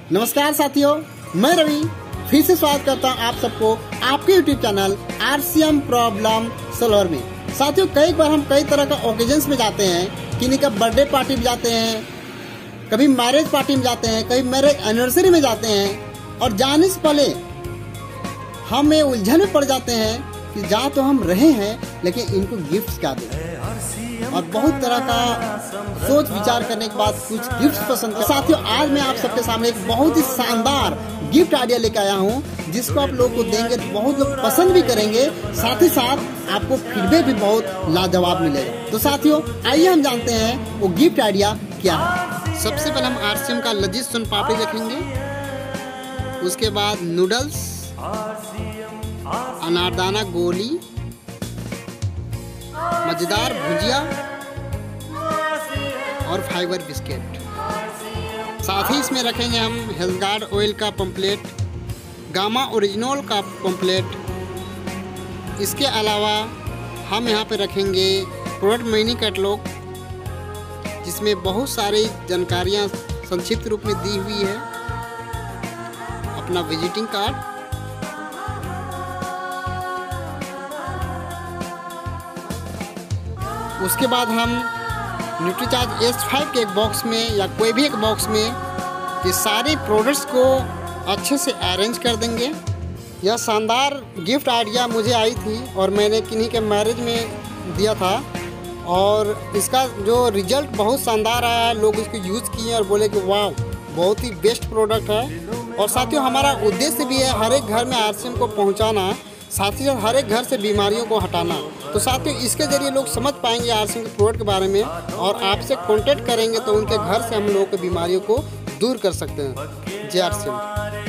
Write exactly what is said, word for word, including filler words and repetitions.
नमस्कार साथियों, मैं रवि फिर से स्वागत करता हूं आप सबको आपके YouTube channel RCM problem solver में। साथियों, कई बार हम कई तरह का ओकेजन्स में जाते हैं, किन्हीं का बर्थडे पार्टी में जाते हैं, कभी मैरिज पार्टी में जाते हैं, कभी मैरिज एनिवर्सरी में जाते हैं और जाने से पहले हम ये उलझन में पड़ जाते हैं कि जहाँ तो हम रहे हैं लेकिन इनको गिफ्ट क्या दें, और बहुत तरह का सोच विचार करने के बाद कुछ गिफ्ट पसंद कर। साथियों, आज मैं आप सबके सामने एक बहुत ही शानदार गिफ्ट आइडिया लेकर आया हूँ, जिसको आप लोगों को देंगे तो बहुत लोग पसंद भी करेंगे, साथ ही साथ आपको फीडबैक भी बहुत लाजवाब मिलेगा। तो साथियों, आइए हम जानते हैं वो गिफ्ट आइडिया क्या है। सबसे पहले हम आरसीएम का लजीज सोन पापड़ी रखेंगे, उसके बाद नूडल्स, अनारदाना गोली, मजेदार भुजिया और फाइबर बिस्किट। साथ ही इसमें रखेंगे हम हेल्थ गार्ड ऑयल का पंपलेट, गामा ओरिजिनल का पंपलेट। इसके अलावा हम यहाँ पे रखेंगे प्रोडक्ट मिनी कैटलॉग, जिसमें बहुत सारी जानकारियाँ संक्षिप्त रूप में दी हुई है, अपना विजिटिंग कार्ड, उसके बाद हम न्यूट्रीचार्ज एस फाइव के एक बॉक्स में या कोई भी एक बॉक्स में ये सारे प्रोडक्ट्स को अच्छे से अरेंज कर देंगे। यह शानदार गिफ्ट आइडिया मुझे आई थी और मैंने किन्हीं के मैरिज में दिया था, और इसका जो रिजल्ट बहुत शानदार आया है। लोग इसको यूज़ किए और बोले कि वाह, बहुत ही बेस्ट प्रोडक्ट है। और साथियों, हमारा उद्देश्य भी है हर एक घर में आरसीएम को पहुँचाना, साथ ही साथ हर एक घर से बीमारियों को हटाना। तो साथियों, इसके जरिए लोग समझ पाएंगे आरसीएम के प्रोडक्ट के बारे में और आपसे कांटेक्ट करेंगे तो उनके घर से हम लोगों की बीमारियों को दूर कर सकते हैं। जय आरसीएम।